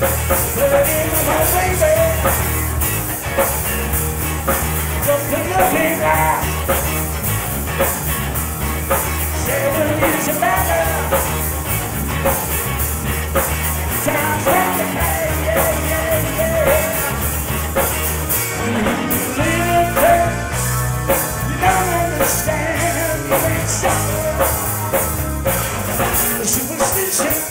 Put it in my baby. Don't put your finger out. 7 years of matter. Time's round the night, yeah, yeah, yeah. Little girl, you don't understand. You ain't sorry. Superstition.